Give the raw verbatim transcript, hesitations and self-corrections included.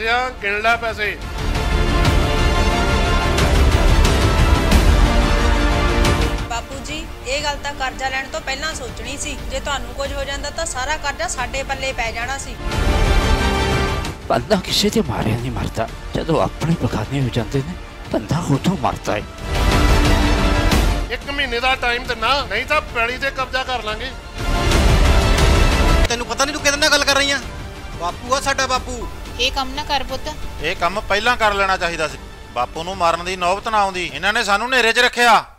दियां गिन लै पैसे। बापू जी ये गल तां करजा लैण तो पहलां सोचणी सी, जे तुहानूं कुछ हो जांदा तां सारा करजा साडे पल्ले पै जाना सी। बंदा किसी के मारे नहीं मरता, जदों अपने बगाने हो जाते हैं बंदा उदों मरता है। एक महीने का टाइम तो ना, नहीं तो पैली ते कब्जा कर लांगे। तेनू पता नहीं तू किहदे नाल गल कर रही है? बापू आ साडा बापू। ये काम ना कर पुੱਤ, ਇਹ ਕੰਮ ਪਹਿਲਾਂ ਕਰ ਲੈਣਾ ਚਾਹੀਦਾ ਸੀ। ਬਾਪੂ ਨੂੰ ਮਾਰਨ ਦੀ ਨੌਬਤ ਨਾ ਆਉਂਦੀ। ਇਹਨਾਂ ਨੇ ਸਾਨੂੰ ਨੇਰੇ 'ਚ ਰੱਖਿਆ।